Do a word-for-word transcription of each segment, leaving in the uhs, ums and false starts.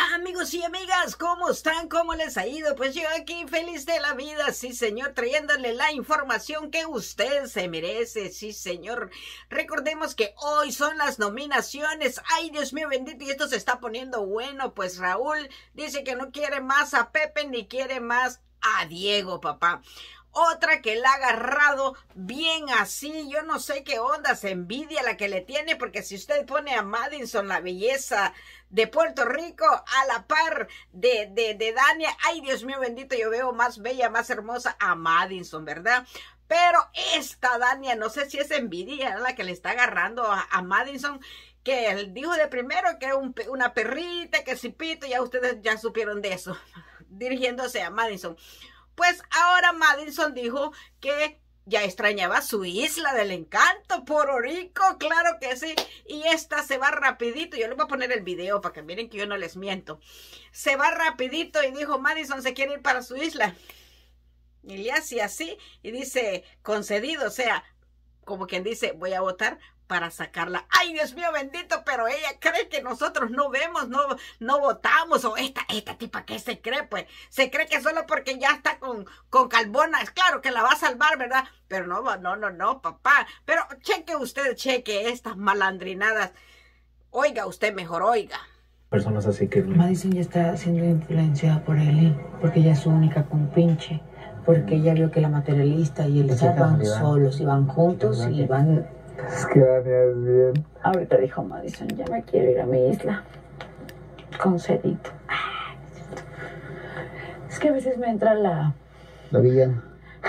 Amigos y amigas, ¿cómo están? ¿Cómo les ha ido? Pues yo aquí feliz de la vida, sí señor, trayéndole la información que usted se merece, sí señor. Recordemos que hoy son las nominaciones, ay Dios mío bendito, y esto se está poniendo bueno, pues Raúl dice que no quiere más a Pepe ni quiere más a Diego, papá. Otra que la ha agarrado bien así, yo no sé qué onda, se envidia la que le tiene, porque si usted pone a Madison, la belleza de Puerto Rico, a la par de, de, de Dania, ay Dios mío bendito, yo veo más bella, más hermosa a Madison, ¿verdad? Pero esta Dania, no sé si es envidia la que le está agarrando a, a Madison, que él dijo de primero que un, una perrita, que cipito, ya ustedes ya supieron de eso, dirigiéndose a Madison. Pues ahora Madison dijo que ya extrañaba su isla del encanto, Puerto Rico, claro que sí. Y esta se va rapidito, yo les voy a poner el video para que miren que yo no les miento. Se va rapidito y dijo Madison se quiere ir para su isla. Y le hace así y dice concedido, o sea, como quien dice voy a votar para sacarla. Ay, Dios mío bendito, pero ella cree que nosotros no vemos, no, no votamos, o esta, esta tipa que se cree, pues, se cree que solo porque ya está con, con Calvona, es claro que la va a salvar, ¿verdad? Pero no, no, no, no, papá, pero cheque usted, cheque estas malandrinadas, oiga usted mejor, oiga. Personas así que... Madison ya está siendo influenciada por Eli, porque ella es su única compinche, porque ella vio que la materialista y el Isaac van solos y van juntos y van... Es que Dania es bien. Ahorita dijo Madison, ya me quiero ir a mi isla. Concedito. Es que a veces me entra la... La villana.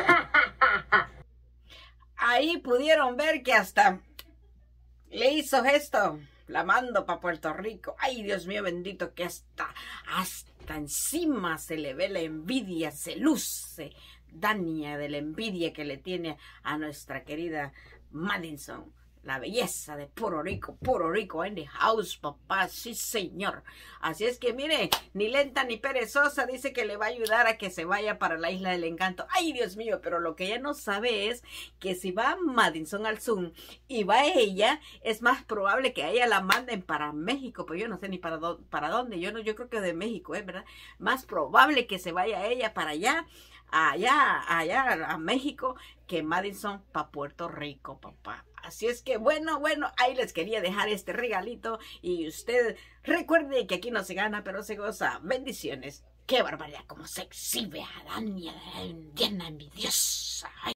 Ahí pudieron ver que hasta le hizo gesto. La mando para Puerto Rico. Ay, Dios mío bendito, que hasta, hasta encima se le ve la envidia, se luce Dania de la envidia que le tiene a nuestra querida Madison, la belleza de Puerto Rico, Puerto Rico in the house, papá, sí señor. Así es que mire, ni lenta ni perezosa, dice que le va a ayudar a que se vaya para la isla del encanto. Ay Dios mío, pero lo que ella no sabe es que si va Madison al Zoom y va ella, es más probable que a ella la manden para México, pero yo no sé ni para, do para dónde, yo no, yo creo que de México, ¿eh? ¿Verdad? Más probable que se vaya ella para allá, allá, allá a México, que Madison para Puerto Rico, papá. Así es que bueno, bueno, ahí les quería dejar este regalito y usted recuerde que aquí no se gana, pero se goza. Bendiciones. Qué barbaridad, como se exhibe a Dania, Diana envidiosa. Ay.